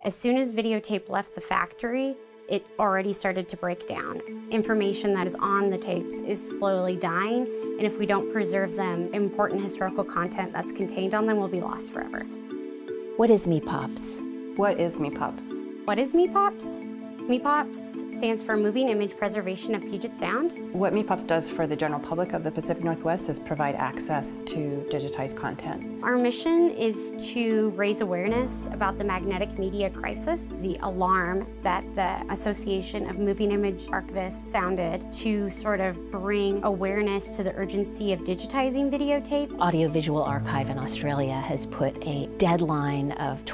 As soon as videotape left the factory, it already started to break down. Information that is on the tapes is slowly dying, and if we don't preserve them, important historical content that's contained on them will be lost forever. What is MePops? What is MePops? What is MePops? MePops stands for Moving Image Preservation of Puget Sound. What MePops does for the general public of the Pacific Northwest is provide access to digitized content. Our mission is to raise awareness about the magnetic media crisis, the alarm that the Association of Moving Image Archivists sounded to sort of bring awareness to the urgency of digitizing videotape. Audiovisual Archive in Australia has put a deadline of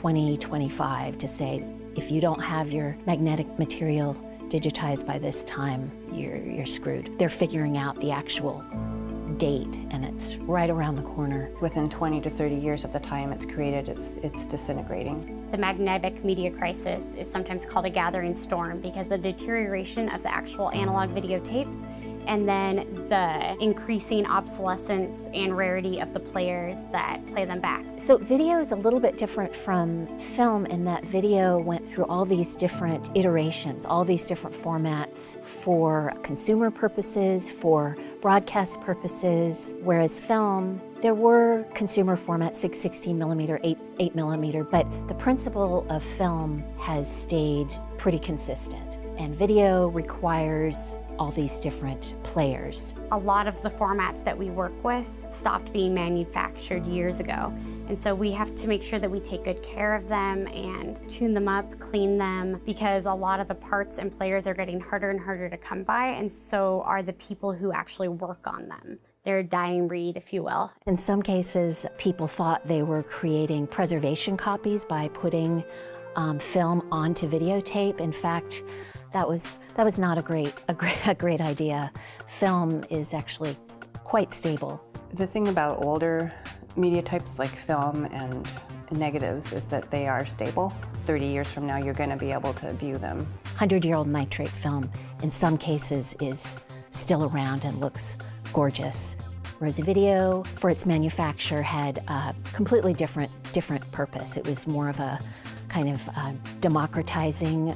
2025 to say, if you don't have your magnetic material digitized by this time, you're screwed. They're figuring out the actual date, and it's right around the corner. Within 20 to 30 years of the time it's created, it's disintegrating. The magnetic media crisis is sometimes called a gathering storm because the deterioration of the actual analog videotapes and then the increasing obsolescence and rarity of the players that play them back. So video is a little bit different from film in that video went through all these different iterations, all these different formats for consumer purposes, for broadcast purposes, whereas film, there were consumer formats, 16 millimeter, 8 millimeter, but the principle of film has stayed pretty consistent. And video requires all these different players. A lot of the formats that we work with stopped being manufactured years ago. And so we have to make sure that we take good care of them and tune them up, clean them, because a lot of the parts and players are getting harder and harder to come by, and so are the people who actually work on them. They're a dying breed, if you will. In some cases, people thought they were creating preservation copies by putting film onto videotape. In fact, that was not a great idea. Film is actually quite stable. The thing about older media types like film and negatives is that they are stable. 30 years from now, you're going to be able to view them. 100-year-old nitrate film, in some cases, is still around and looks gorgeous. Whereas video, for its manufacture, had a completely different purpose. It was more of a kind of democratizing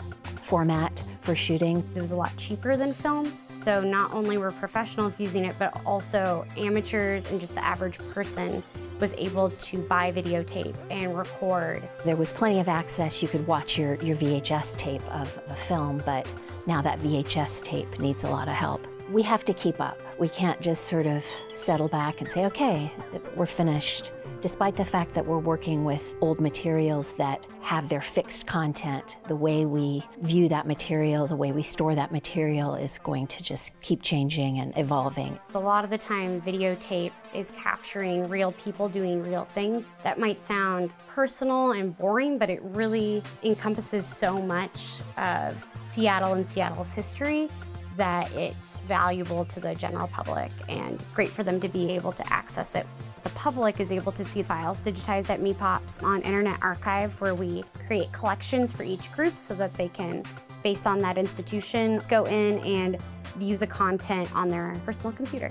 format for shooting. It was a lot cheaper than film, so not only were professionals using it, but also amateurs and just the average person was able to buy videotape and record. There was plenty of access. You could watch your VHS tape of a film, but now that VHS tape needs a lot of help. We have to keep up. We can't just sort of settle back and say, okay, we're finished. Despite the fact that we're working with old materials that have their fixed content, the way we view that material, the way we store that material is going to just keep changing and evolving. A lot of the time, videotape is capturing real people doing real things. That might sound personal and boring, but it really encompasses so much of Seattle and Seattle's history that it's valuable to the general public and great for them to be able to access it. The public is able to see files digitized at MePops on Internet Archive, where we create collections for each group so that they can, based on that institution, go in and view the content on their personal computer.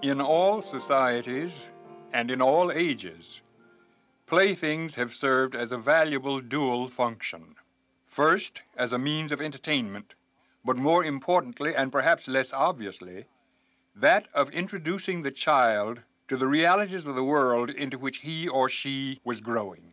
In all societies and in all ages, playthings have served as a valuable dual function. First, as a means of entertainment, but more importantly, and perhaps less obviously, that of introducing the child to the realities of the world into which he or she was growing.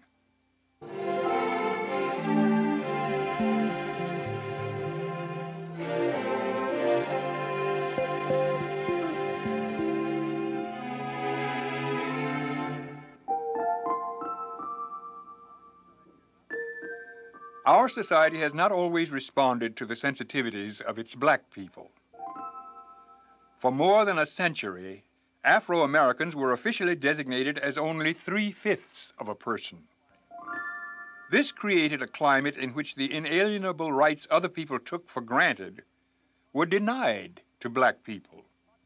Our society has not always responded to the sensitivities of its black people. For more than a century, Afro-Americans were officially designated as only 3/5 of a person. This created a climate in which the inalienable rights other people took for granted were denied to black people.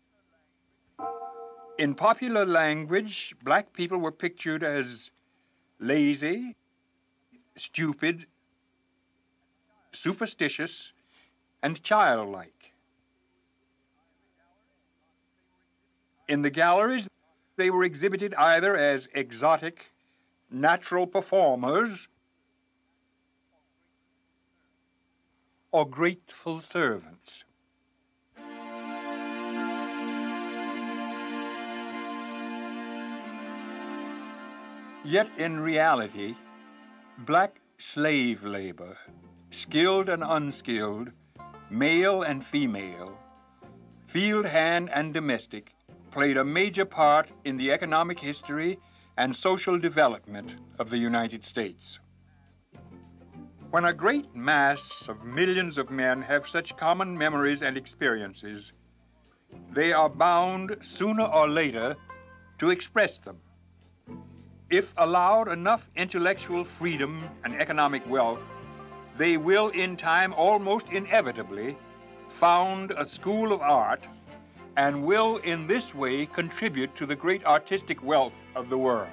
In popular language, black people were pictured as lazy, stupid, superstitious, and childlike. In the galleries, they were exhibited either as exotic, natural performers or grateful servants. Yet in reality, black slave labor, skilled and unskilled, male and female, field hand and domestic, played a major part in the economic history and social development of the United States. When a great mass of millions of men have such common memories and experiences, they are bound sooner or later to express them. If allowed enough intellectual freedom and economic wealth, they will in time almost inevitably found a school of art and will in this way contribute to the great artistic wealth of the world.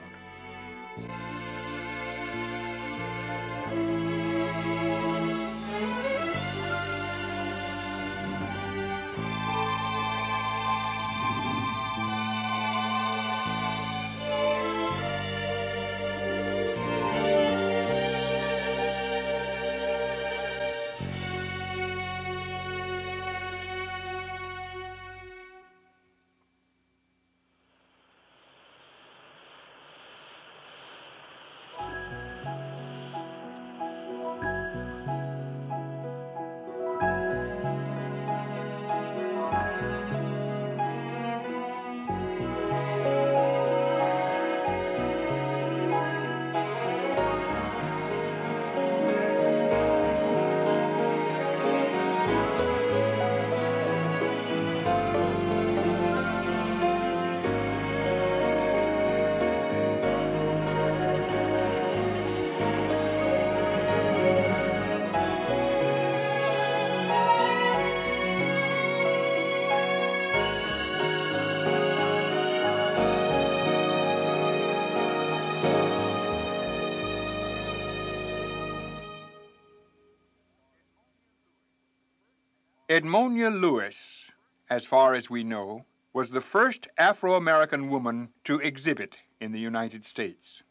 Edmonia Lewis, as far as we know, was the first Afro-American woman to exhibit in the United States.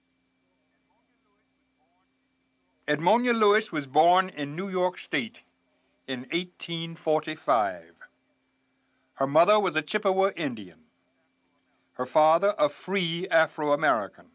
Edmonia Lewis was born in New York State in 1845. Her mother was a Chippewa Indian. Her father, a free Afro-American.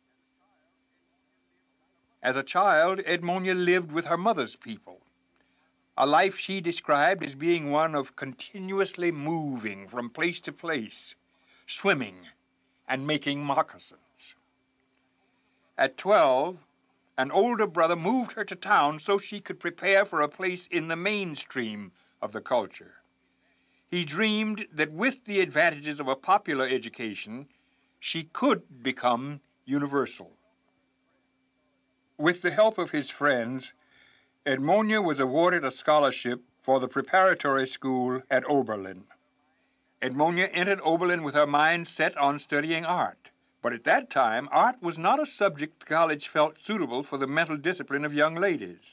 As a child, Edmonia lived with her mother's people, a life she described as being one of continuously moving from place to place, swimming, and making moccasins. At 12, an older brother moved her to town so she could prepare for a place in the mainstream of the culture. He dreamed that with the advantages of a popular education, she could become universal. With the help of his friends, Edmonia was awarded a scholarship for the preparatory school at Oberlin. Edmonia entered Oberlin with her mind set on studying art, but at that time, art was not a subject the college felt suitable for the mental discipline of young ladies.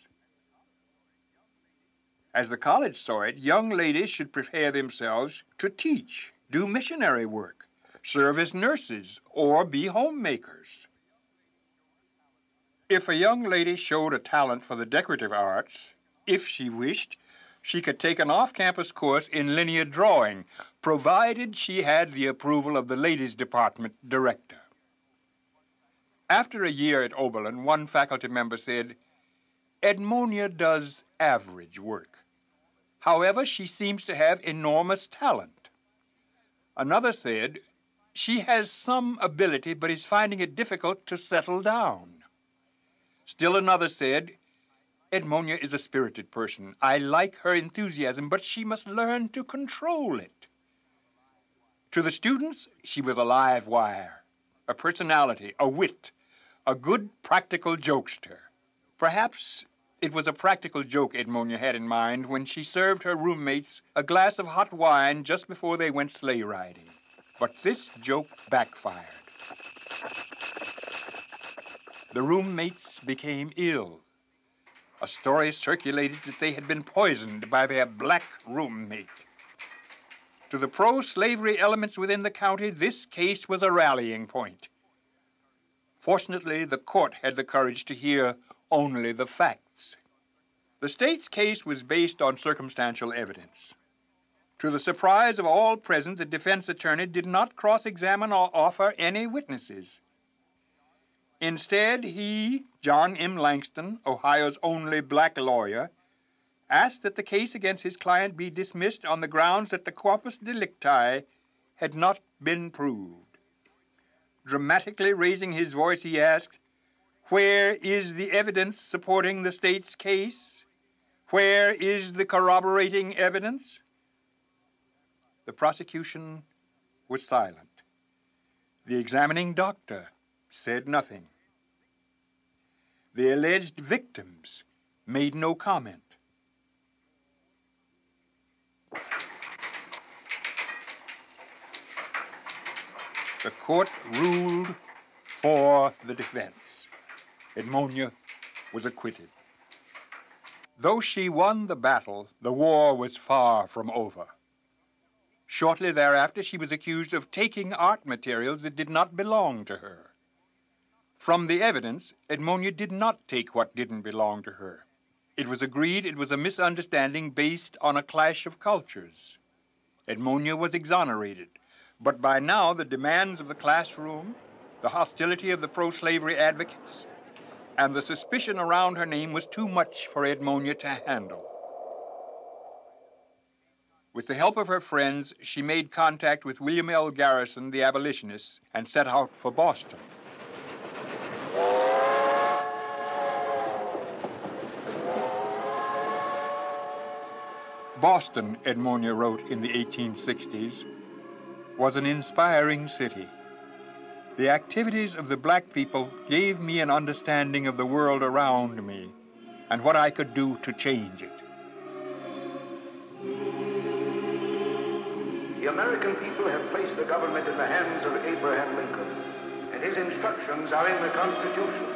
As the college saw it, young ladies should prepare themselves to teach do missionary work, serve as nurses, or be homemakers. If a young lady showed a talent for the decorative arts, if she wished, she could take an off-campus course in linear drawing, provided she had the approval of the ladies' department director. After a year at Oberlin, one faculty member said, "Edmonia does average work. However, she seems to have enormous talent." Another said, "She has some ability, but is finding it difficult to settle down." Still another said, "Edmonia is a spirited person. I like her enthusiasm, but she must learn to control it." To the students, she was a live wire, a personality, a wit, a good practical jokester. Perhaps it was a practical joke Edmonia had in mind when she served her roommates a glass of hot wine just before they went sleigh riding. But this joke backfired. The roommates became ill. A story circulated that they had been poisoned by their black roommate. To the pro-slavery elements within the county, this case was a rallying point. Fortunately, the court had the courage to hear only the facts. The state's case was based on circumstantial evidence. To the surprise of all present, the defense attorney did not cross-examine or offer any witnesses. Instead, he, John M. Langston, Ohio's only black lawyer, asked that the case against his client be dismissed on the grounds that the corpus delicti had not been proved. Dramatically raising his voice, he asked, "Where is the evidence supporting the state's case? Where is the corroborating evidence?" The prosecution was silent. The examining doctor said nothing. The alleged victims made no comment. The court ruled for the defense. Edmonia was acquitted. Though she won the battle, the war was far from over. Shortly thereafter, she was accused of taking art materials that did not belong to her. From the evidence, Edmonia did not take what didn't belong to her. It was agreed it was a misunderstanding based on a clash of cultures. Edmonia was exonerated, but by now the demands of the classroom, the hostility of the pro-slavery advocates, and the suspicion around her name was too much for Edmonia to handle. With the help of her friends, she made contact with William L. Garrison, the abolitionist, and set out for Boston. Boston, Edmonia wrote in the 1860s, was an inspiring city. The activities of the black people gave me an understanding of the world around me and what I could do to change it. The American people have placed the government in the hands of Abraham Lincoln, and his instructions are in the Constitution.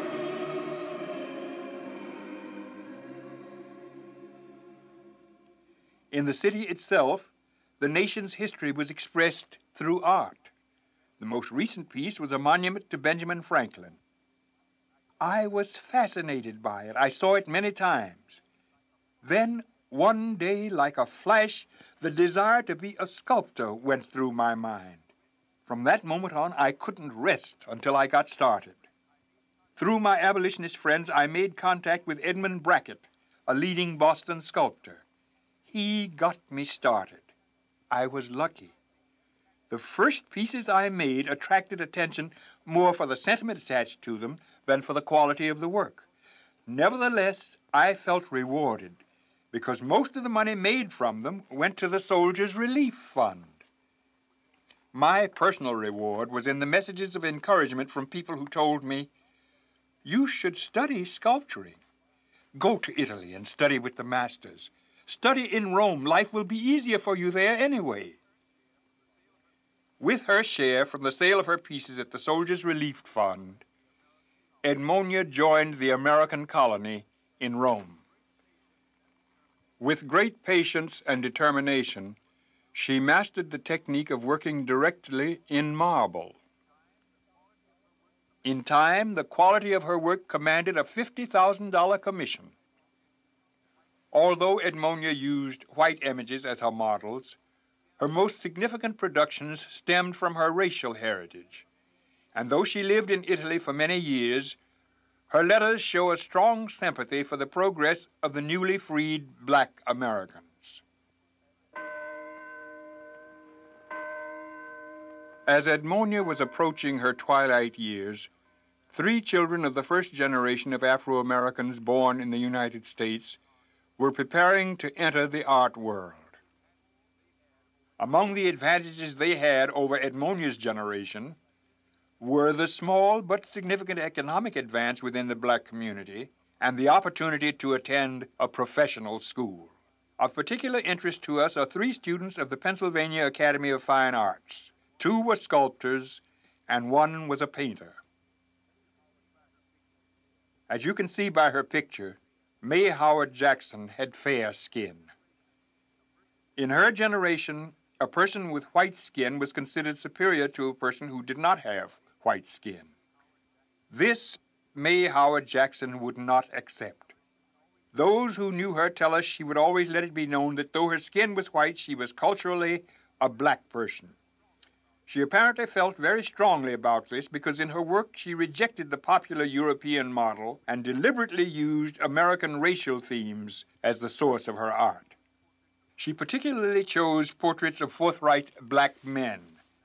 In the city itself, the nation's history was expressed through art. The most recent piece was a monument to Benjamin Franklin. I was fascinated by it. I saw it many times. Then, one day, like a flash, the desire to be a sculptor went through my mind. From that moment on, I couldn't rest until I got started. Through my abolitionist friends, I made contact with Edmund Brackett, a leading Boston sculptor. He got me started. I was lucky. The first pieces I made attracted attention more for the sentiment attached to them than for the quality of the work. Nevertheless, I felt rewarded because most of the money made from them went to the Soldiers' Relief Fund. My personal reward was in the messages of encouragement from people who told me, "You should study sculpturing. Go to Italy and study with the masters. Study in Rome. Life will be easier for you there anyway." With her share from the sale of her pieces at the Soldiers' Relief Fund, Edmonia joined the American colony in Rome. With great patience and determination, She mastered the technique of working directly in marble. In time, the quality of her work commanded a $50,000 commission. Although Edmonia used white images as her models, her most significant productions stemmed from her racial heritage. And though she lived in Italy for many years, her letters show a strong sympathy for the progress of the newly freed black Americans. As Edmonia was approaching her twilight years, 3 children of the first generation of Afro-Americans born in the United States were preparing to enter the art world. Among the advantages they had over Edmonia's generation were the small but significant economic advance within the black community and the opportunity to attend a professional school. Of particular interest to us are 3 students of the Pennsylvania Academy of Fine Arts. 2 were sculptors and 1 was a painter. As you can see by her picture, May Howard Jackson had fair skin. In her generation, a person with white skin was considered superior to a person who did not have white skin. This May Howard Jackson would not accept. Those who knew her tell us she would always let it be known that though her skin was white, she was culturally a black person. She apparently felt very strongly about this because in her work she rejected the popular European model and deliberately used American racial themes as the source of her art. She particularly chose portraits of forthright black men.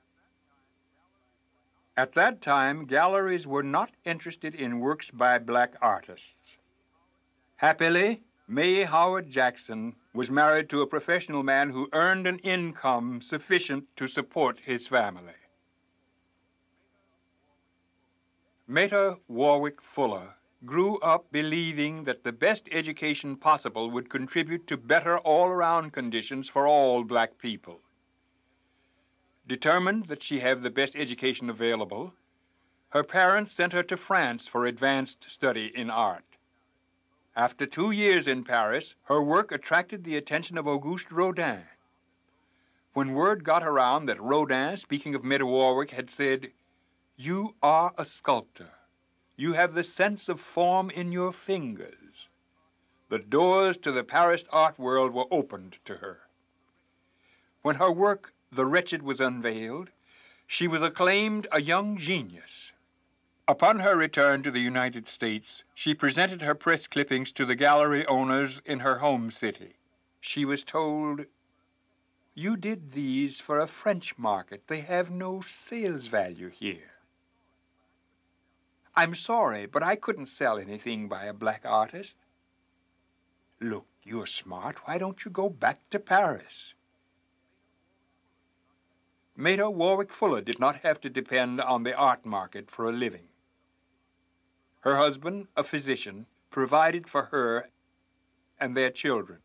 At that time, galleries were not interested in works by black artists. Happily, May Howard Jackson was married to a professional man who earned an income sufficient to support his family. Meta Warwick Fuller grew up believing that the best education possible would contribute to better all-around conditions for all black people. Determined that she have the best education available, her parents sent her to France for advanced study in art. After 2 years in Paris, her work attracted the attention of Auguste Rodin. When word got around that Rodin, speaking of Meta Warwick, had said, "You are a sculptor. You have the sense of form in your fingers," the doors to the Paris art world were opened to her. When her work, The Wretched, was unveiled, she was acclaimed a young genius. Upon her return to the United States, she presented her press clippings to the gallery owners in her home city. She was told, "You did these for a French market. They have no sales value here." "I'm sorry, but I couldn't sell anything by a black artist." "Look, you're smart. Why don't you go back to Paris?" Meta Warwick Fuller did not have to depend on the art market for a living. Her husband, a physician, provided for her and their children.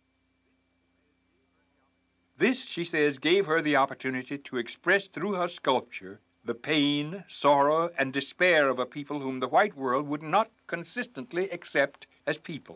This, she says, gave her the opportunity to express through her sculpture the pain, sorrow, and despair of a people whom the white world would not consistently accept as people.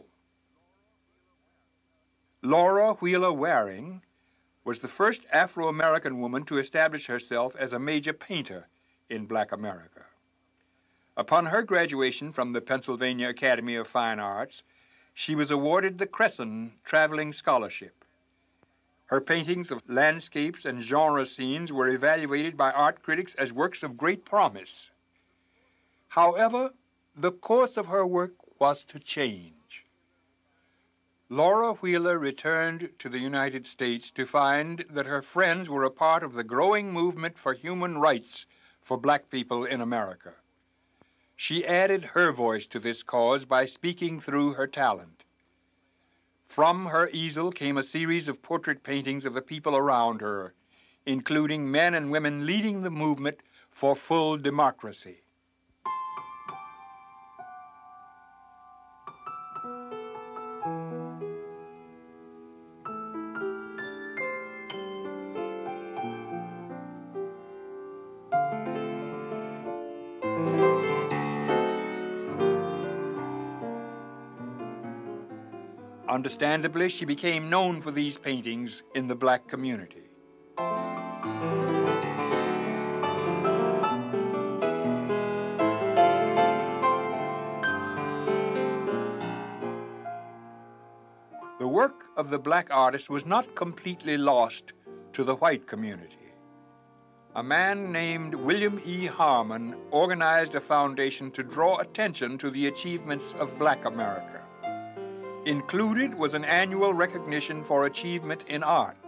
Laura Wheeler Waring was the first Afro-American woman to establish herself as a major painter in black America. Upon her graduation from the Pennsylvania Academy of Fine Arts, she was awarded the Cresson Traveling Scholarship. Her paintings of landscapes and genre scenes were evaluated by art critics as works of great promise. However, the course of her work was to change. Laura Wheeler returned to the United States to find that her friends were a part of the growing movement for human rights for black people in America. She added her voice to this cause by speaking through her talent. From her easel came a series of portrait paintings of the people around her, including men and women leading the movement for full democracy. Understandably, she became known for these paintings in the black community. The work of the black artist was not completely lost to the white community. A man named William E. Harmon organized a foundation to draw attention to the achievements of black America. Included was an annual recognition for achievement in art.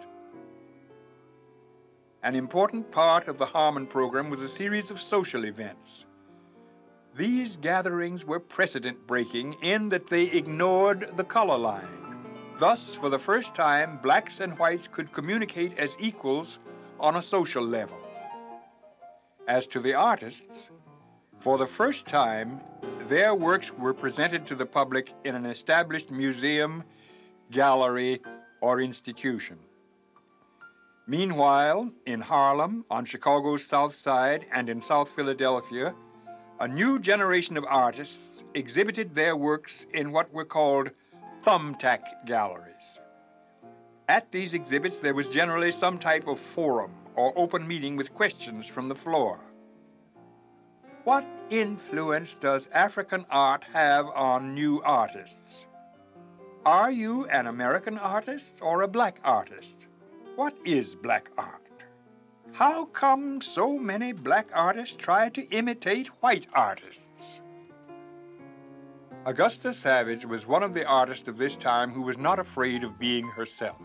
An important part of the Harmon program was a series of social events. These gatherings were precedent-breaking in that they ignored the color line. Thus, for the first time, blacks and whites could communicate as equals on a social level. As to the artists, for the first time, their works were presented to the public in an established museum, gallery, or institution. Meanwhile, in Harlem, on Chicago's South Side, and in South Philadelphia, a new generation of artists exhibited their works in what were called thumbtack galleries. At these exhibits, there was generally some type of forum or open meeting with questions from the floor. What influence does African art have on new artists? Are you an American artist or a black artist? What is black art? How come so many black artists try to imitate white artists? Augusta Savage was one of the artists of this time who was not afraid of being herself.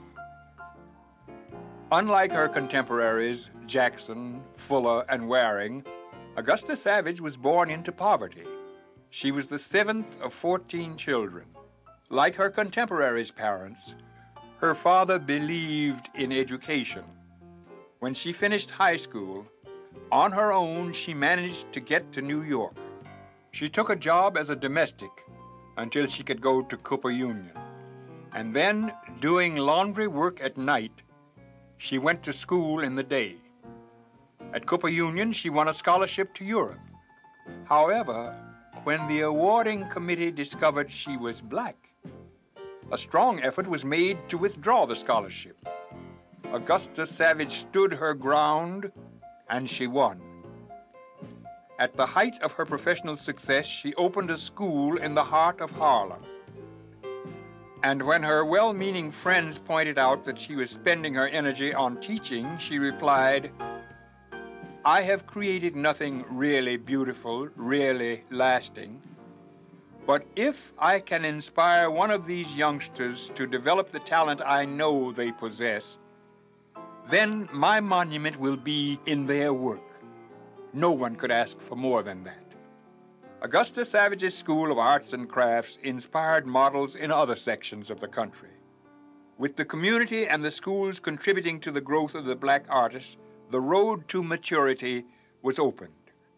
Unlike her contemporaries, Jackson, Fuller, and Waring, Augusta Savage was born into poverty. She was the 7th of 14 children. Like her contemporaries' parents, her father believed in education. When she finished high school, on her own, she managed to get to New York. She took a job as a domestic until she could go to Cooper Union. And then, doing laundry work at night, she went to school in the day. At Cooper Union, she won a scholarship to Europe. However, when the awarding committee discovered she was black, a strong effort was made to withdraw the scholarship. Augusta Savage stood her ground, and she won. At the height of her professional success, she opened a school in the heart of Harlem. And when her well-meaning friends pointed out that she was spending her energy on teaching, she replied, "I have created nothing really beautiful, really lasting. But if I can inspire one of these youngsters to develop the talent I know they possess, then my monument will be in their work. No one could ask for more than that." Augusta Savage's School of Arts and Crafts inspired models in other sections of the country. With the community and the schools contributing to the growth of the black artist, the road to maturity was opened.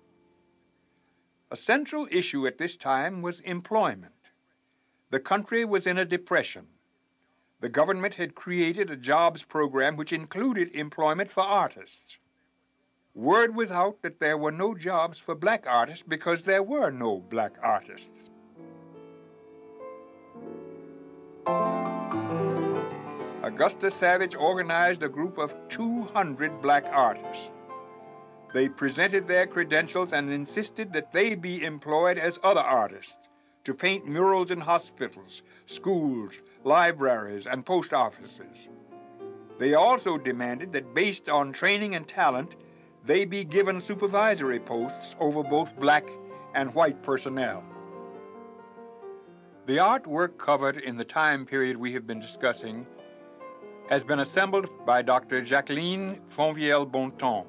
A central issue at this time was employment. The country was in a depression. The government had created a jobs program which included employment for artists. Word was out that there were no jobs for black artists because there were no black artists. Augusta Savage organized a group of 200 black artists. They presented their credentials and insisted that they be employed as other artists to paint murals in hospitals, schools, libraries, and post offices. They also demanded that based on training and talent, they be given supervisory posts over both black and white personnel. The artwork covered in the time period we have been discussing has been assembled by Dr. Jacqueline Fonvielle-Bontemps.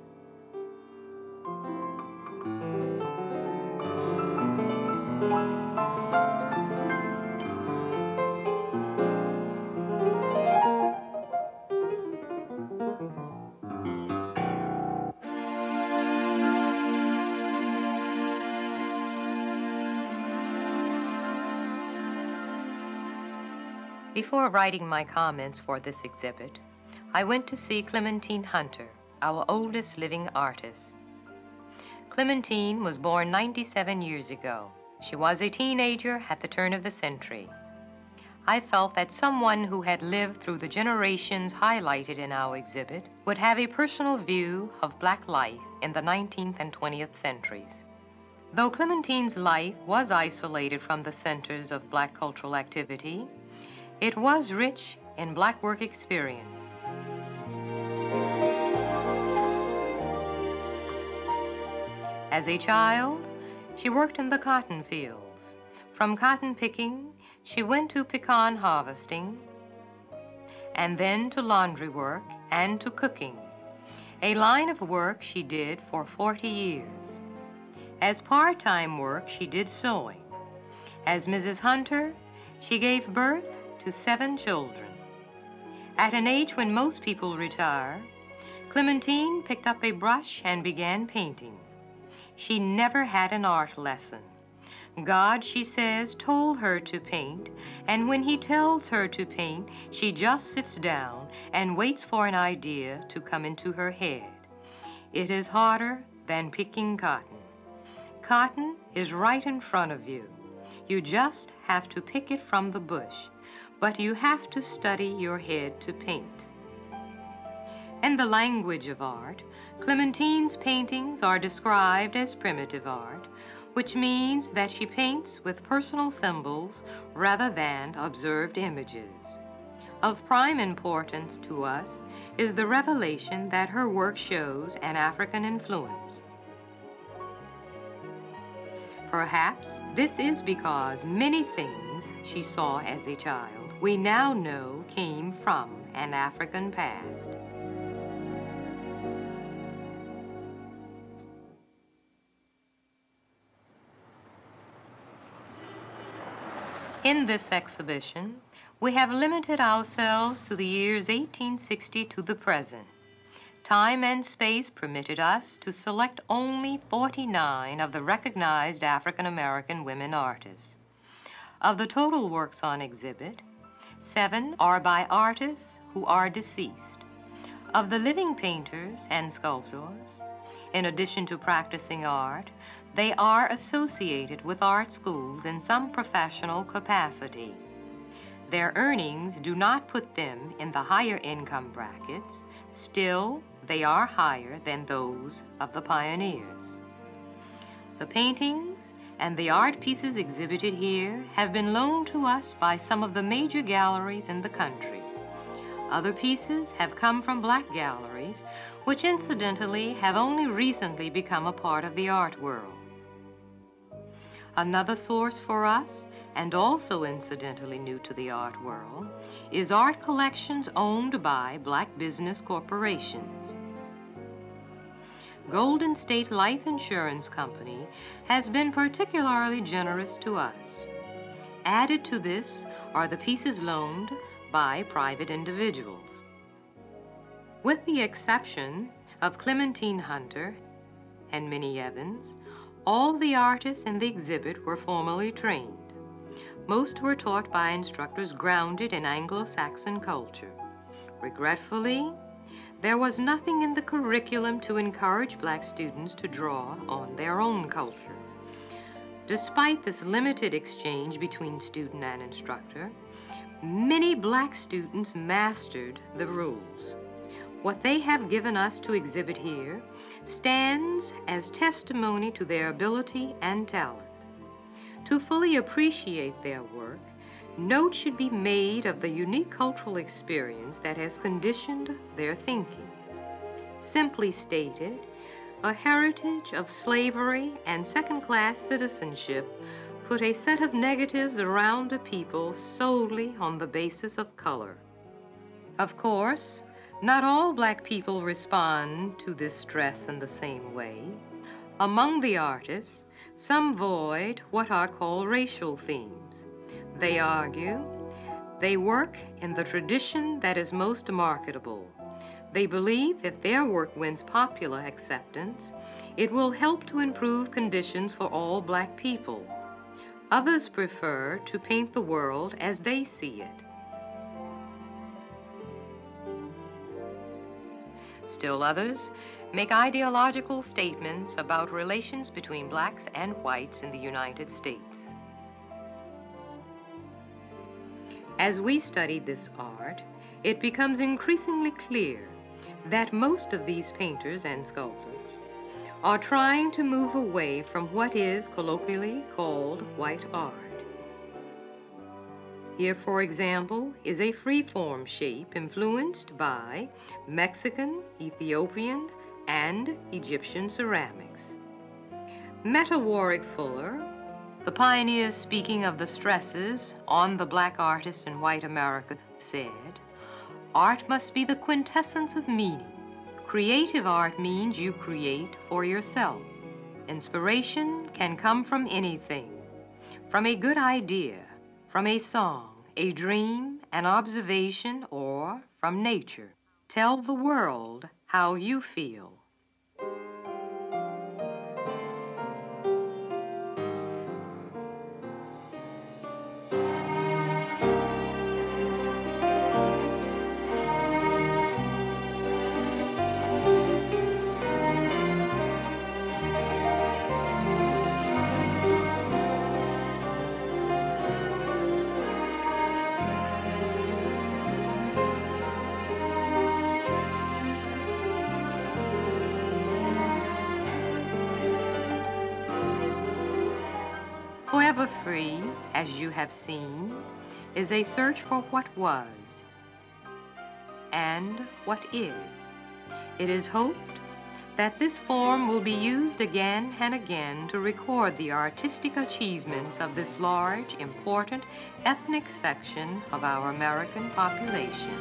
Before writing my comments for this exhibit, I went to see Clementine Hunter, our oldest living artist. Clementine was born 97 years ago. She was a teenager at the turn of the century. I felt that someone who had lived through the generations highlighted in our exhibit would have a personal view of black life in the 19th and 20th centuries. Though Clementine's life was isolated from the centers of black cultural activity, it was rich in black work experience. As a child, she worked in the cotton fields. From cotton picking, she went to pecan harvesting, and then to laundry work and to cooking, a line of work she did for 40 years. As part-time work, she did sewing. As Mrs. Hunter, she gave birth to 7 children. At an age when most people retire, Clementine picked up a brush and began painting. She never had an art lesson. God, she says, told her to paint, and when he tells her to paint, she just sits down and waits for an idea to come into her head. It is harder than picking cotton. Cotton is right in front of you. You just have to pick it from the bush, but you have to study your head to paint. In the language of art, Clementine's paintings are described as primitive art, which means that she paints with personal symbols rather than observed images. Of prime importance to us is the revelation that her work shows an African influence. Perhaps this is because many things she saw as a child we now know came from an African past. In this exhibition, we have limited ourselves to the years 1860 to the present. Time and space permitted us to select only 49 of the recognized African-American women artists. Of the total works on exhibit, 7 are by artists who are deceased. Of the living painters and sculptors, in addition to practicing art, they are associated with art schools in some professional capacity. Their earnings do not put them in the higher income brackets. Still, they are higher than those of the pioneers. The paintings and the art pieces exhibited here have been loaned to us by some of the major galleries in the country. Other pieces have come from black galleries, which incidentally have only recently become a part of the art world. Another source for us, and also incidentally new to the art world, is art collections owned by black business corporations. Golden State Life Insurance Company has been particularly generous to us. Added to this are the pieces loaned by private individuals. With the exception of Clementine Hunter and Minnie Evans, all the artists in the exhibit were formally trained. Most were taught by instructors grounded in Anglo-Saxon culture. Regretfully, there was nothing in the curriculum to encourage black students to draw on their own culture. Despite this limited exchange between student and instructor, many black students mastered the rules. What they have given us to exhibit here stands as testimony to their ability and talent. To fully appreciate their work, note should be made of the unique cultural experience that has conditioned their thinking. Simply stated, a heritage of slavery and second-class citizenship put a set of negatives around a people solely on the basis of color. Of course, not all black people respond to this stress in the same way. Among the artists, some void what are called racial themes. They argue they work in the tradition that is most marketable. They believe if their work wins popular acceptance, it will help to improve conditions for all black people. Others prefer to paint the world as they see it. Still others make ideological statements about relations between blacks and whites in the United States. As we study this art, it becomes increasingly clear that most of these painters and sculptors are trying to move away from what is colloquially called white art. Here, for example, is a free-form shape influenced by Mexican, Ethiopian, and Egyptian ceramics. Meta Warwick Fuller, the pioneer speaking of the stresses on the black artist in white America, said, "Art must be the quintessence of meaning. Creative art means you create for yourself. Inspiration can come from anything, from a good idea, from a song, a dream, an observation, or from nature. Tell the world how you feel." Forever Free, as you have seen, is a search for what was and what is. It is hoped that this form will be used again and again to record the artistic achievements of this large, important ethnic section of our American population.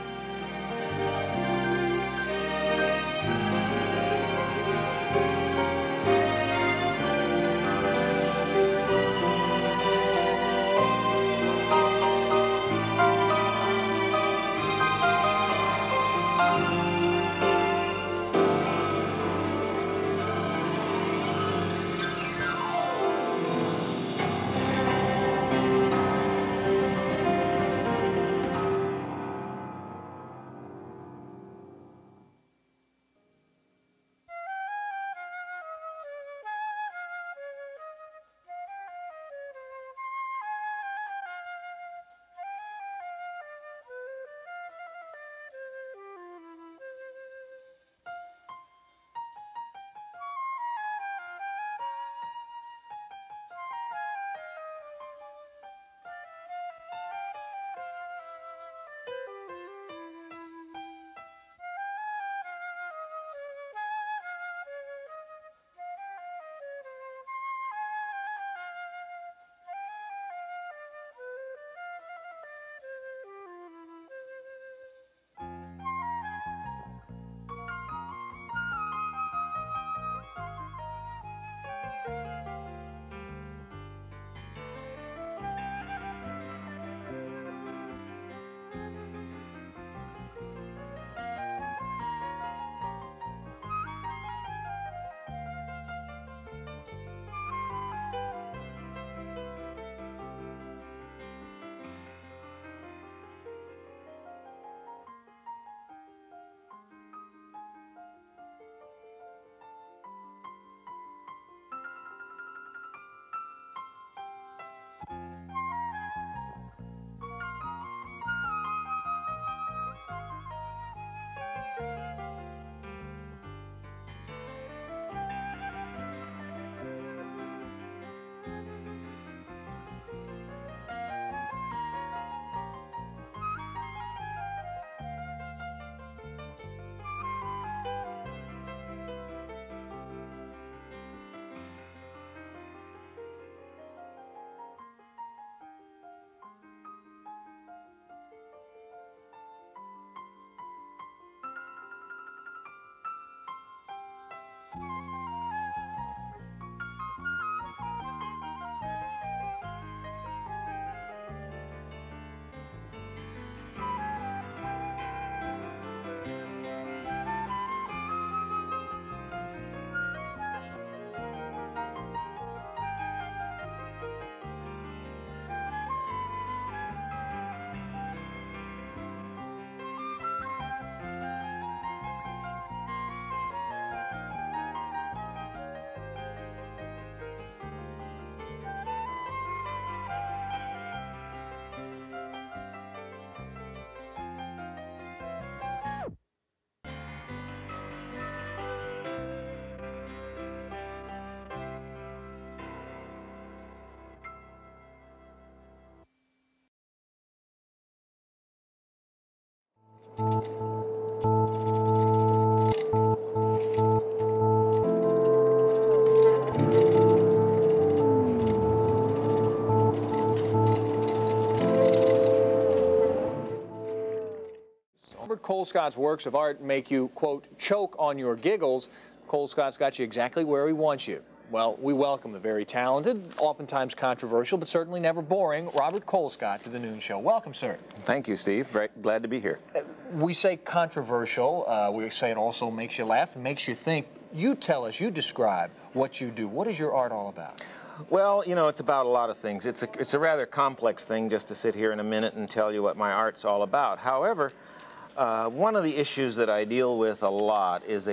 Robert Colescott's works of art make you, quote, choke on your giggles. Colescott's got you exactly where he wants you. Well, we welcome the very talented, oftentimes controversial, but certainly never boring, Robert Colescott to the Noon Show. Welcome, sir. Thank you, Steve. Very glad to be here. We say controversial. We say it also makes you laugh and makes you think. You tell us, you describe what you do. What is your art all about? Well, you know, it's about a lot of things. It's a rather complex thing just to sit here in a minute and tell you what my art's all about. However, one of the issues that I deal with a lot is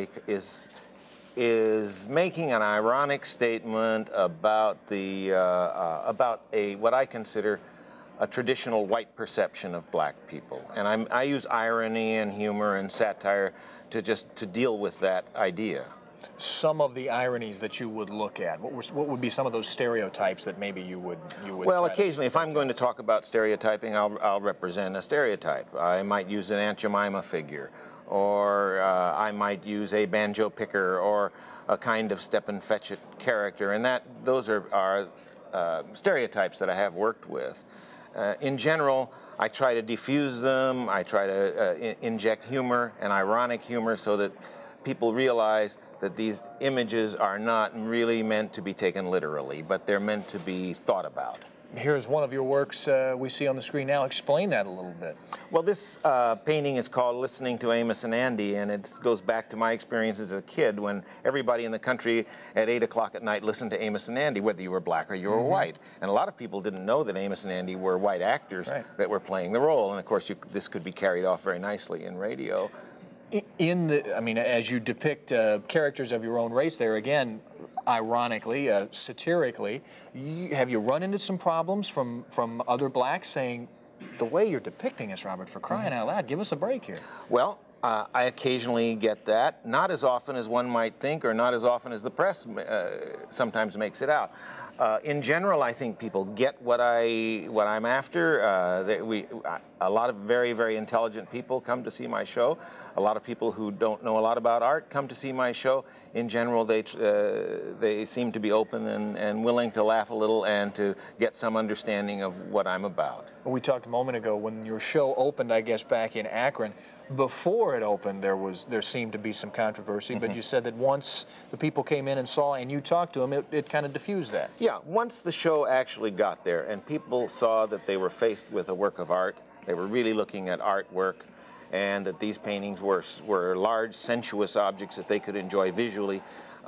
making an ironic statement about what I consider a traditional white perception of black people, and I use irony and humor and satire to deal with that idea. Some of the ironies that you would look at, what would be some of those stereotypes that maybe you would Well, occasionally, if I'm going to talk about stereotyping, I'll represent a stereotype. I might use an Aunt Jemima figure, or I might use a banjo picker, or a kind of step and fetch it character, and those are stereotypes that I have worked with. In general, I try to diffuse them. I try to inject humor and ironic humor so that people realize that these images are not really meant to be taken literally, but they're meant to be thought about. Here's one of your works we see on the screen now. Explain that a little bit. Well, this painting is called Listening to Amos and Andy, and it goes back to my experience as a kid when everybody in the country at 8 o'clock at night listened to Amos and Andy, whether you were black or you were white. And a lot of people didn't know that Amos and Andy were white actors that were playing the role. And of course, this could be carried off very nicely in radio. As you depict characters of your own race there, again, ironically, satirically, have you run into some problems from other blacks saying, the way you're depicting us, Robert, for crying out loud, give us a break here? Well, I occasionally get that, not as often as one might think, or not as often as the press sometimes makes it out. In general, I think people get what I'm after. A lot of very, very intelligent people come to see my show. A lot of people who don't know a lot about art come to see my show. In general, they seem to be open and willing to laugh a little and to get some understanding of what I'm about. We talked a moment ago when your show opened, I guess, back in Akron. Before it opened, there seemed to be some controversy, but you said that once the people came in and saw and you talked to them, it kind of diffused that. Yeah, once the show actually got there and people saw that they were faced with a work of art, they were really looking at artwork, and that these paintings were large, sensuous objects that they could enjoy visually,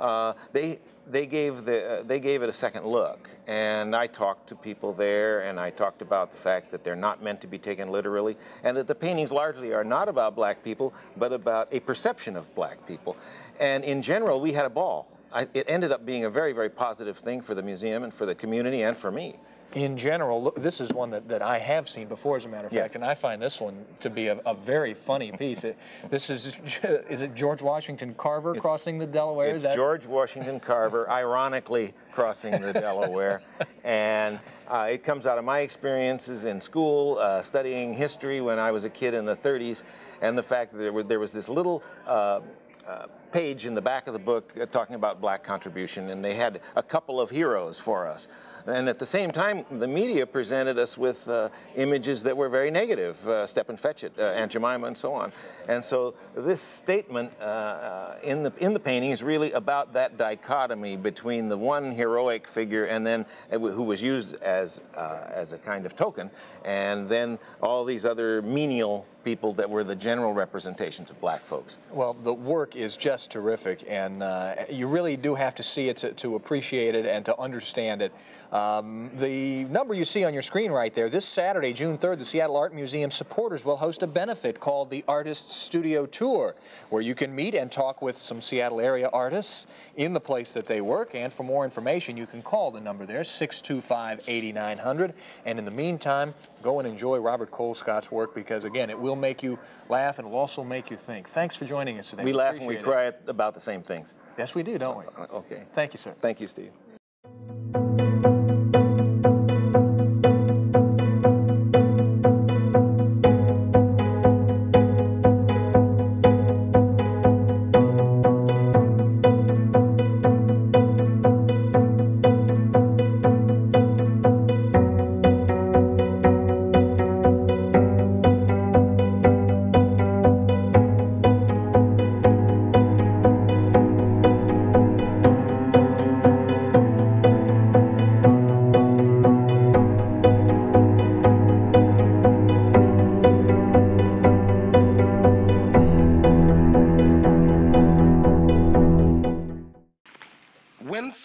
they gave it a second look. And I talked to people there, and I talked about the fact that they're not meant to be taken literally, and that the paintings largely are not about black people, but about a perception of black people. And in general, we had a ball. It ended up being a very, very positive thing for the museum and for the community and for me. In general, look, this is one that I have seen before, as a matter of fact, and I find this one to be a very funny piece. This is it George Washington Carver crossing the Delaware? It's George Washington Carver, ironically crossing the Delaware, and it comes out of my experiences in school, studying history when I was a kid in the 30s, and the fact that there was this little page in the back of the book talking about black contribution, and they had a couple of heroes for us. And at the same time, the media presented us with images that were very negative, Step and Fetch It, Aunt Jemima, and so on. And so this statement in the painting is really about that dichotomy between the one heroic figure and then who was used as a kind of token, and then all these other menial people that were the general representations of black folks. Well, the work is just terrific, and you really do have to see it to appreciate it and to understand it. The number you see on your screen right there, this Saturday, June 3rd, the Seattle Art Museum supporters will host a benefit called the Artists Studio Tour, where you can meet and talk with some Seattle area artists in the place that they work. And for more information, you can call the number there, 625-8900. And in the meantime, go and enjoy Robert Colescott's work, because, again, it will make you laugh and it will also make you think. Thanks for joining us today. We laugh and we cry about the same things. Yes, we do, don't we? Okay. Thank you, sir. Thank you, Steve.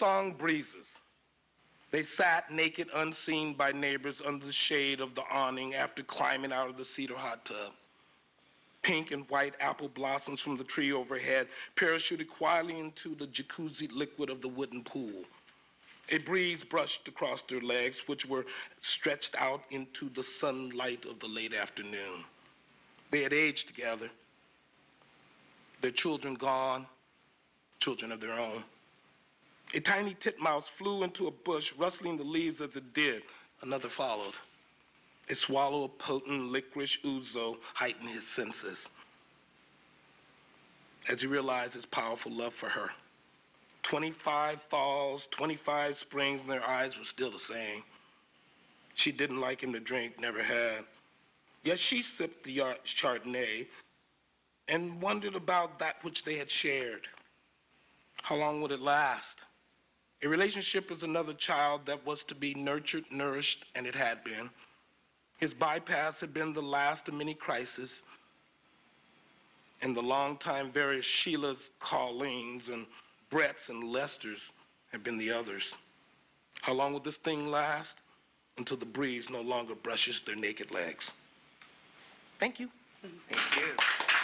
song Breezes. They sat naked, unseen by neighbors under the shade of the awning after climbing out of the cedar hot tub. Pink and white apple blossoms from the tree overhead parachuted quietly into the jacuzzi liquid of the wooden pool. A breeze brushed across their legs, which were stretched out into the sunlight of the late afternoon. They had aged together. Their children gone, children of their own. A tiny titmouse flew into a bush, rustling the leaves as it did. Another followed. A swallow of potent licorice ouzo heightened his senses as he realized his powerful love for her. 25 falls, 25 springs, and their eyes were still the same. She didn't like him to drink, never had. Yet she sipped the Chardonnay and wondered about that which they had shared. How long would it last? A relationship is another child that was to be nurtured, nourished, and it had been. His bypass had been the last of many crises, and the long-time various Sheilas, Colleens, and Bretts and Lesters have been the others. How long will this thing last? Until the breeze no longer brushes their naked legs. Thank you. Thank you.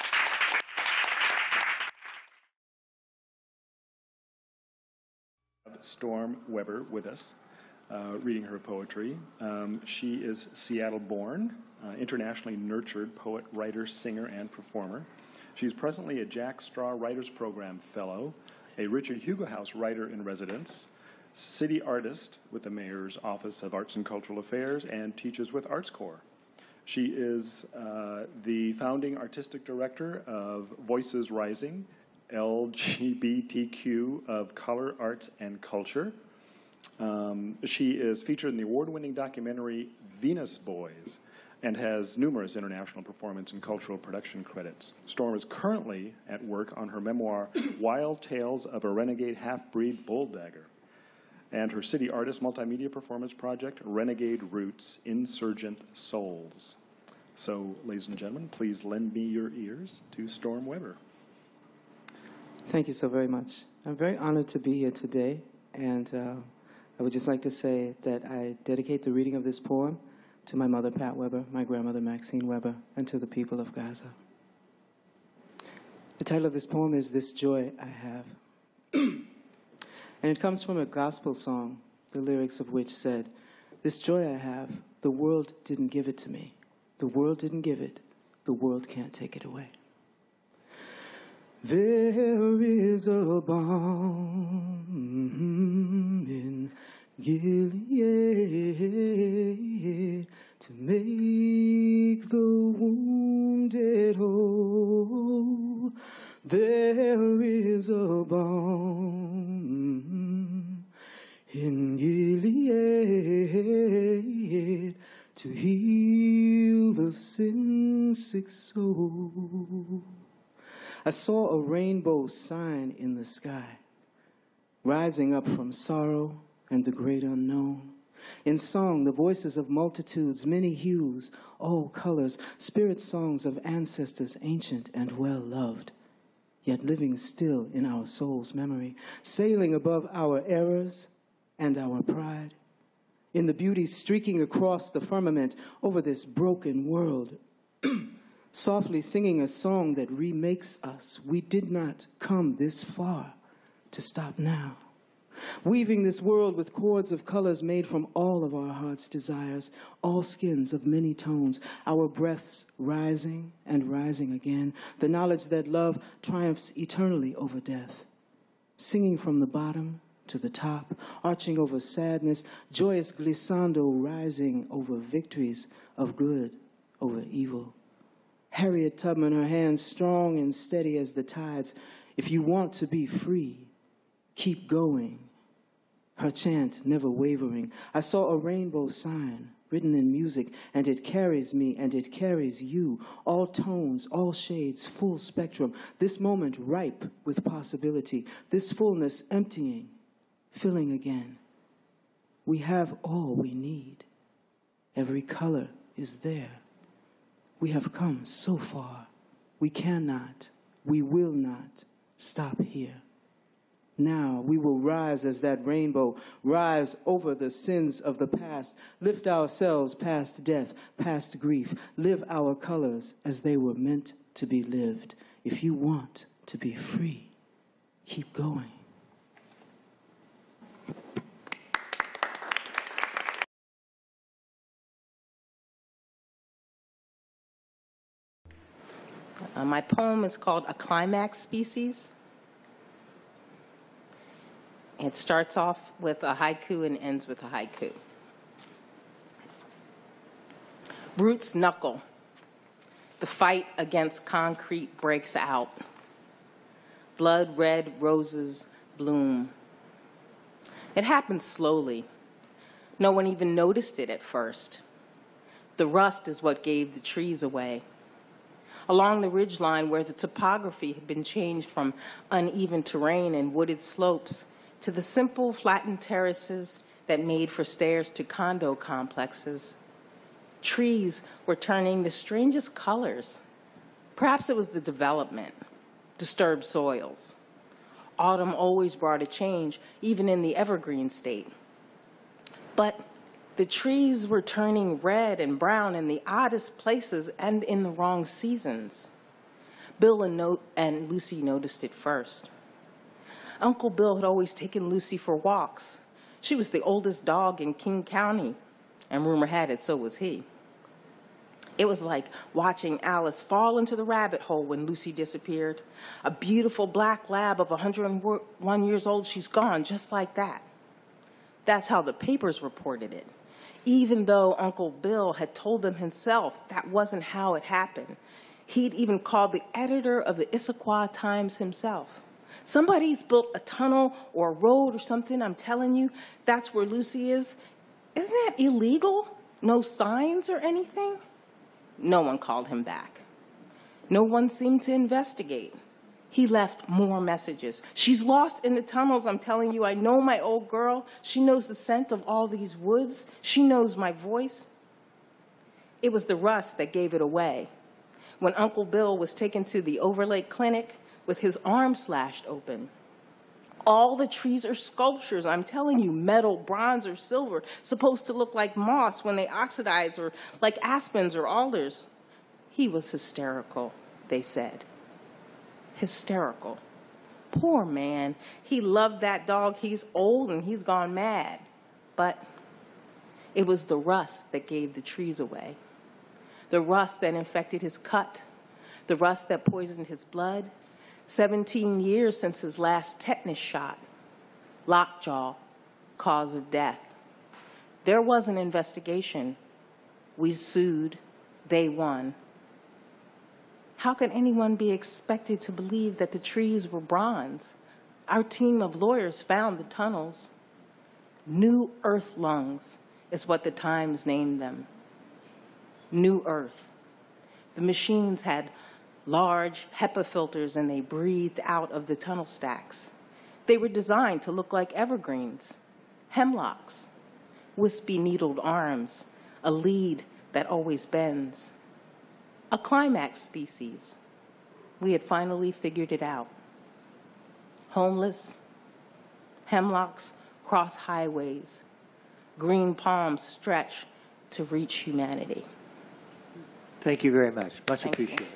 Storm Weber with us, reading her poetry. She is Seattle-born, internationally nurtured poet, writer, singer, and performer. She's presently a Jack Straw Writers Program Fellow, a Richard Hugo House Writer in Residence, city artist with the Mayor's Office of Arts and Cultural Affairs, and teaches with Arts Corps. She is the founding artistic director of Voices Rising, LGBTQ of Color, Arts, and Culture. She is featured in the award-winning documentary Venus Boys and has numerous international performance and cultural production credits. Storm is currently at work on her memoir, Wild Tales of a Renegade Half-Breed Bulldagger, and her city artist multimedia performance project, Renegade Roots, Insurgent Souls. So, ladies and gentlemen, please lend me your ears to Storm Weber. Thank you so very much. I'm very honored to be here today, and I would just like to say that I dedicate the reading of this poem to my mother, Pat Weber, my grandmother, Maxine Weber, and to the people of Gaza. The title of this poem is This Joy I Have. And it comes from a gospel song, the lyrics of which said, "This joy I have, the world didn't give it to me. The world didn't give it. The world can't take it away. There is a balm in Gilead to make the wounded whole. There is a balm in Gilead to heal the sin-sick soul. I saw a rainbow sign in the sky, rising up from sorrow and the great unknown. In song, the voices of multitudes, many hues, all colors, spirit songs of ancestors ancient and well-loved, yet living still in our soul's memory, sailing above our errors and our pride, in the beauty streaking across the firmament over this broken world, softly singing a song that remakes us. We did not come this far to stop now. Weaving this world with cords of colors made from all of our heart's desires, all skins of many tones, our breaths rising and rising again, the knowledge that love triumphs eternally over death. Singing from the bottom to the top, arching over sadness, joyous glissando rising over victories of good over evil. Harriet Tubman, her hands strong and steady as the tides. If you want to be free, keep going. Her chant never wavering. I saw a rainbow sign written in music, and it carries me and it carries you. All tones, all shades, full spectrum. This moment ripe with possibility. This fullness emptying, filling again. We have all we need. Every color is there. We have come so far. We cannot, we will not stop here. Now we will rise as that rainbow, rise over the sins of the past, lift ourselves past death, past grief, live our colors as they were meant to be lived. If you want to be free, keep going. My poem is called A Climax Species. It starts off with a haiku and ends with a haiku. Roots knuckle. The fight against concrete breaks out. Blood red roses bloom. It happens slowly. No one even noticed it at first. The rust is what gave the trees away. Along the ridgeline where the topography had been changed from uneven terrain and wooded slopes to the simple flattened terraces that made for stairs to condo complexes, trees were turning the strangest colors. Perhaps it was the development, disturbed soils. Autumn always brought a change, even in the evergreen state. But the trees were turning red and brown in the oddest places and in the wrong seasons. Bill and Lucy noticed it first. Uncle Bill had always taken Lucy for walks. She was the oldest dog in King County, and rumor had it so was he. It was like watching Alice fall into the rabbit hole when Lucy disappeared. A beautiful black lab of 101 years old, she's gone just like that. That's how the papers reported it. Even though Uncle Bill had told them himself that wasn't how it happened. He'd even called the editor of the Issaquah Times himself. Somebody's built a tunnel or a road or something, I'm telling you, that's where Lucy is. Isn't that illegal? No signs or anything? No one called him back. No one seemed to investigate. He left more messages. She's lost in the tunnels, I'm telling you. I know my old girl. She knows the scent of all these woods. She knows my voice. It was the rust that gave it away. When Uncle Bill was taken to the Overlake Clinic with his arm slashed open. All the trees are sculptures, I'm telling you, metal, bronze, or silver, supposed to look like moss when they oxidize, or like aspens or alders. He was hysterical, they said. Hysterical. Poor man. He loved that dog. He's old and he's gone mad. But it was the rust that gave the trees away. The rust that infected his cut. The rust that poisoned his blood. 17 years since his last tetanus shot. Lockjaw, cause of death. There was an investigation. We sued. They won. How could anyone be expected to believe that the trees were bronze? Our team of lawyers found the tunnels. New Earth lungs is what the Times named them. New Earth. The machines had large HEPA filters and they breathed out of the tunnel stacks. They were designed to look like evergreens, hemlocks, wispy needled arms, a lead that always bends. A climax species. We had finally figured it out. Homeless, hemlocks cross highways, green palms stretch to reach humanity. Thank you very much. Much appreciated.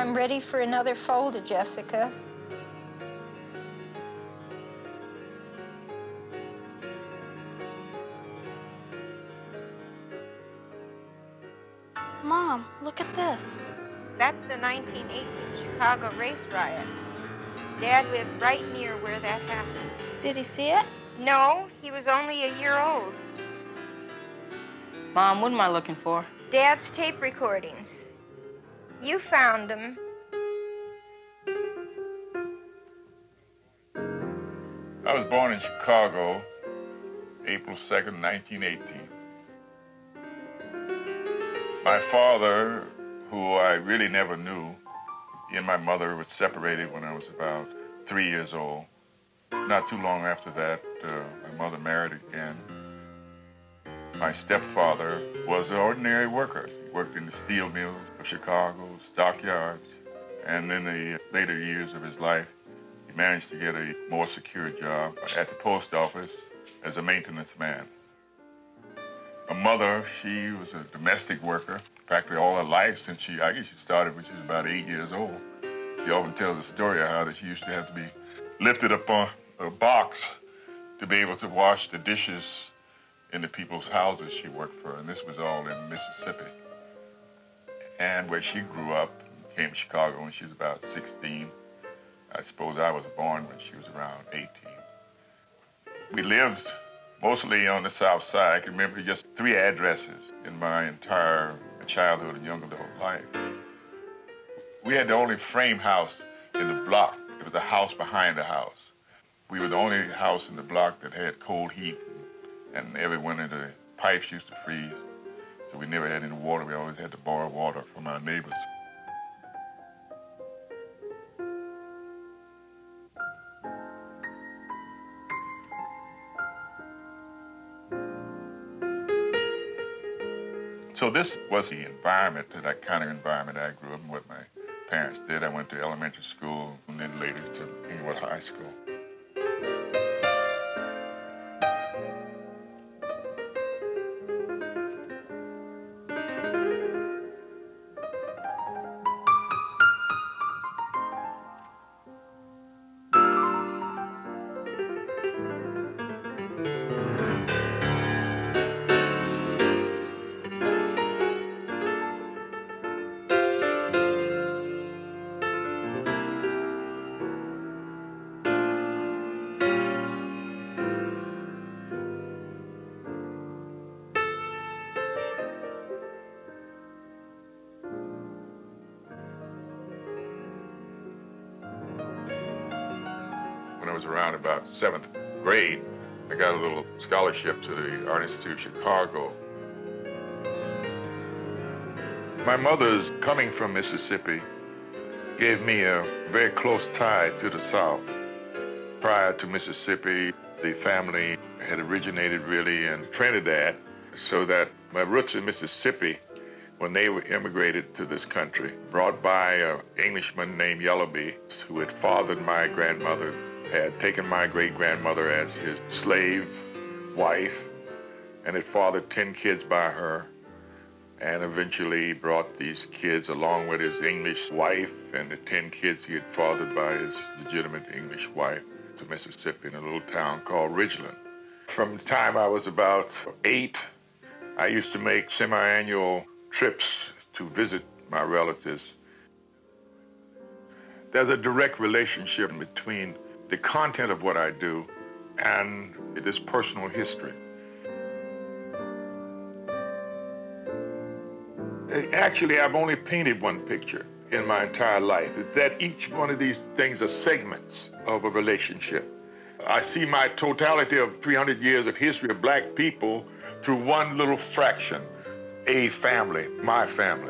I'm ready for another folder, Jessica. Mom, look at this. That's the 1918 Chicago race riot. Dad lived right near where that happened. Did he see it? No, he was only a year old. Mom, what am I looking for? Dad's tape recordings. You found them. I was born in Chicago, April 2nd, 1918. My father, who I really never knew, he and my mother were separated when I was about 3 years old. Not too long after that, my mother married again. My stepfather was an ordinary worker. He worked in the steel mills of Chicago, stockyards, and in the later years of his life, he managed to get a more secure job at the post office as a maintenance man. My mother, she was a domestic worker, practically all her life since I guess she started when she was about 8 years old. She often tells the story of how that she used to have to be lifted up on a box to be able to wash the dishes in the people's houses she worked for, and this was all in Mississippi. And where she grew up, came to Chicago when she was about 16. I suppose I was born when she was around 18. We lived mostly on the south side. I can remember just 3 addresses in my entire childhood and young adult life. We had the only frame house in the block. It was a house behind the house. We were the only house in the block that had cold heat, and every winter the pipes used to freeze. So we never had any water. We always had to borrow water from our neighbors. So this was the environment, that kind of environment I grew up in, what my parents did. I went to elementary school and then later to Inglewood High School. When I was around about 7th grade, I got a little scholarship to the Art Institute of Chicago. My mother's coming from Mississippi gave me a very close tie to the South. Prior to Mississippi, the family had originated really in Trinidad, so that my roots in Mississippi, when they were immigrated to this country, brought by an Englishman named Yellowby, who had fathered my grandmother, had taken my great-grandmother as his slave wife, and had fathered 10 kids by her, and eventually brought these kids along with his English wife and the 10 kids he had fathered by his legitimate English wife to Mississippi in a little town called Ridgeland. From the time I was about 8, I used to make semi-annual trips to visit my relatives. There's a direct relationship between the content of what I do and this personal history. Actually, I've only painted one picture in my entire life. It's that each one of these things are segments of a relationship. I see my totality of 300 years of history of black people through one little fraction, a family, my family.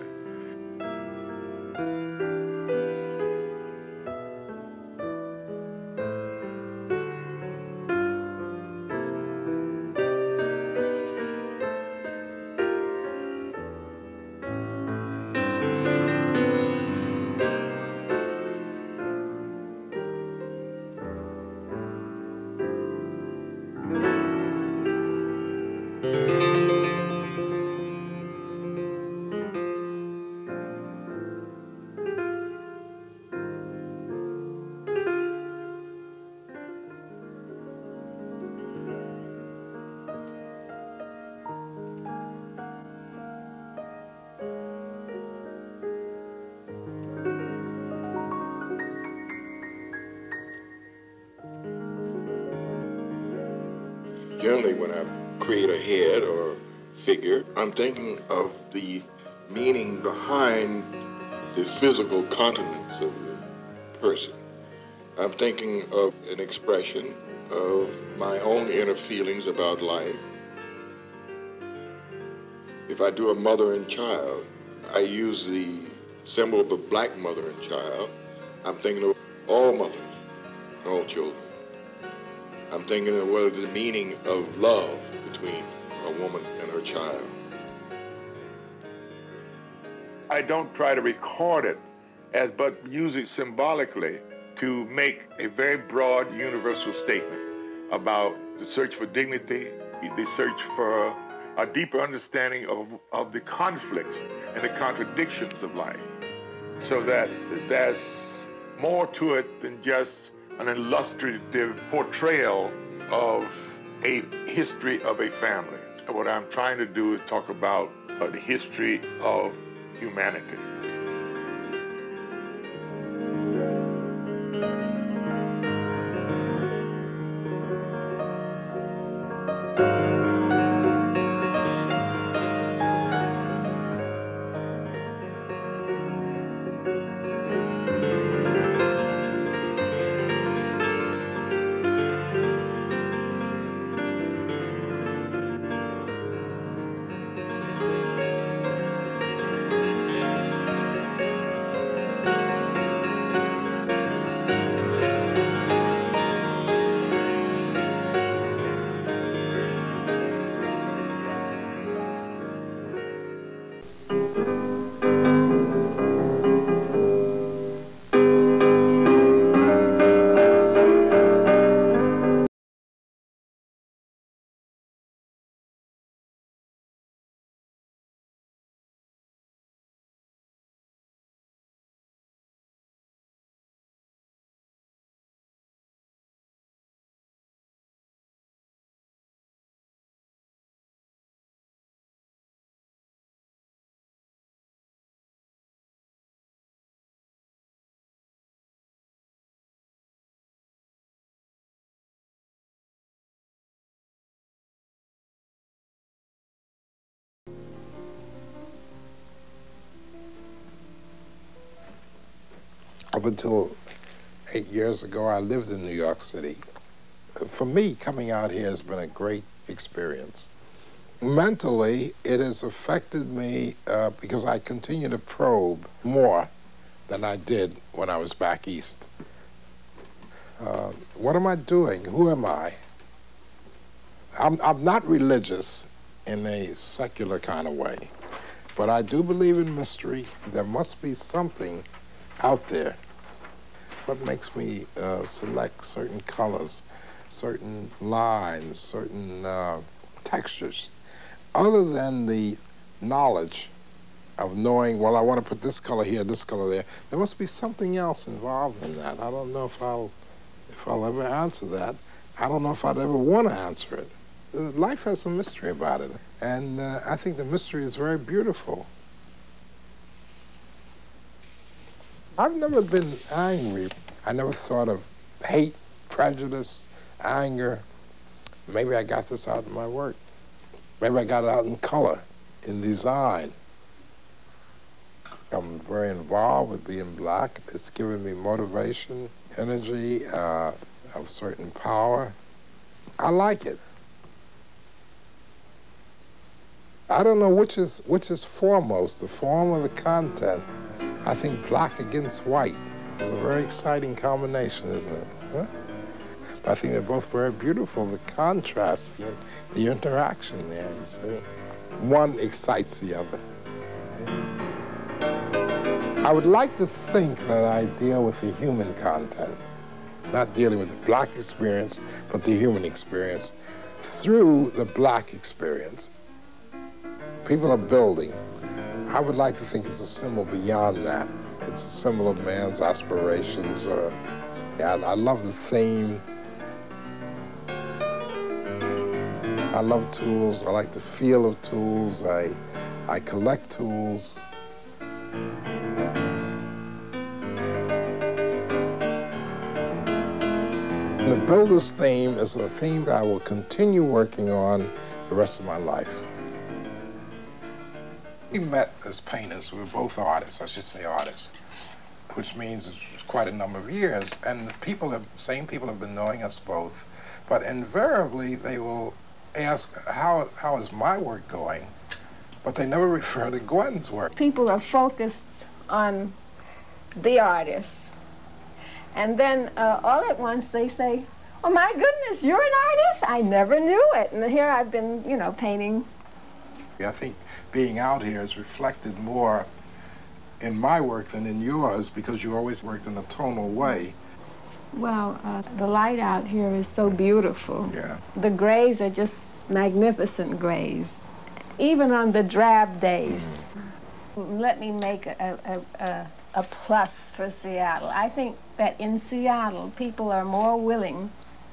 Generally, when I create a head or figure, I'm thinking of the meaning behind the physical countenance of the person. I'm thinking of an expression of my own inner feelings about life. If I do a mother and child, I use the symbol of a black mother and child. I'm thinking of all mothers, all children. I'm thinking of what is the meaning of love between a woman and her child. I don't try to record it but use it symbolically to make a very broad universal statement about the search for dignity, the search for a deeper understanding of the conflicts and the contradictions of life, so that there's more to it than just an illustrative portrayal of a history of a family. What I'm trying to do is talk about the history of humanity. Up until 8 years ago, I lived in New York City. For me, coming out here has been a great experience. Mentally, it has affected me because I continue to probe more than I did when I was back east. What am I doing? Who am I? I'm not religious in a secular kind of way, but I do believe in mystery. There must be something out there. What makes me select certain colors, certain lines, certain textures, other than the knowledge of knowing, well, I want to put this color here, this color there. There must be something else involved in that. I don't know if I'll ever answer that. I don't know if I'd ever want to answer it. Life has a mystery about it, and I think the mystery is very beautiful. I've never been angry. I never thought of hate, prejudice, anger. Maybe I got this out in my work. Maybe I got it out in color, in design. I'm very involved with being black. It's given me motivation, energy, of certain power. I like it. I don't know which is foremost, the form or the content. I think black against white is a very exciting combination, isn't it? Huh? I think they're both very beautiful, the contrast, the interaction there, you see. One excites the other. I would like to think that I deal with the human content, not dealing with the black experience, but the human experience through the black experience. People are building. I would like to think it's a symbol beyond that. It's a symbol of man's aspirations. I love the theme. I love tools. I like the feel of tools. I collect tools. The builder's theme is a theme that I will continue working on the rest of my life. We met as painters. We were both artists, I should say artists, which means it's quite a number of years. And same people have been knowing us both, but invariably they will ask, how is my work going? But they never refer to Gwen's work. People are focused on the artist. And then all at once they say, oh my goodness, you're an artist? I never knew it. And here I've been, you know, painting. I think being out here is reflected more in my work than in yours because you always worked in a tonal way. Well, the light out here is so beautiful. Yeah. The grays are just magnificent grays, even on the drab days. Let me make a plus for Seattle. I think that in Seattle, people are more willing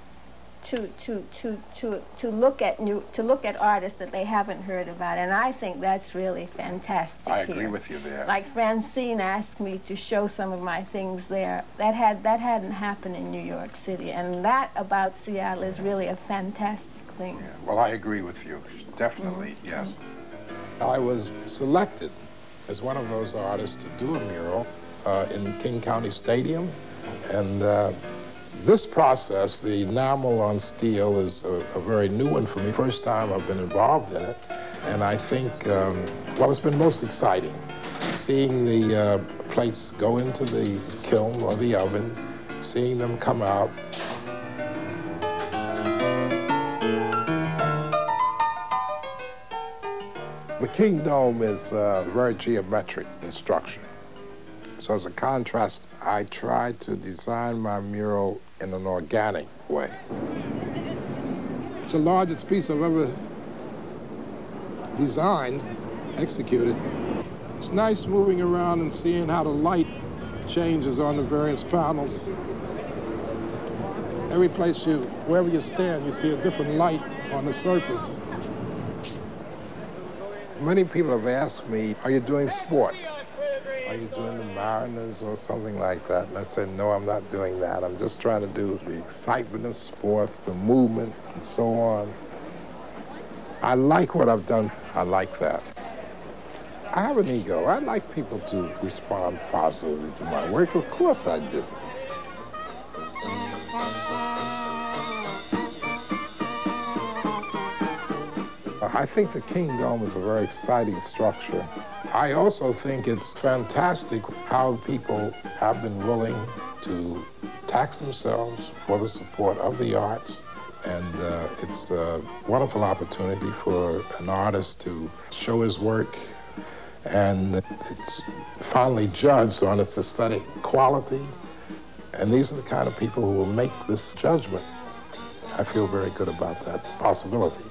to look at artists that they haven't heard about, and I think that's really fantastic. I agree with you there. Like Francine asked me to show some of my things there. That hadn't happened in New York City, and that about Seattle is really a fantastic thing. Yeah. Well, I agree with you, definitely, yes. I was selected as one of those artists to do a mural in King County Stadium, and this process, the enamel on steel, is a very new one for me. First time I've been involved in it, and I think, well, it's been most exciting. Seeing the plates go into the kiln or the oven, seeing them come out. The King Dome is very geometric in structure. So as a contrast, I tried to design my mural in an organic way. It's the largest piece I've ever designed, executed. It's nice moving around and seeing how the light changes on the various panels. Every place wherever you stand, you see a different light on the surface. Many people have asked me, are you doing sports? Are you doing the Mariners or something like that? And I said, no, I'm not doing that. I'm just trying to do the excitement of sports, the movement, and so on. I like what I've done. I like that. I have an ego. I like people to respond positively to my work. Of course I do. I think the King Dome is a very exciting structure. I also think it's fantastic how people have been willing to tax themselves for the support of the arts. And it's a wonderful opportunity for an artist to show his work, and it's finally judged on its aesthetic quality. And these are the kind of people who will make this judgment. I feel very good about that possibility.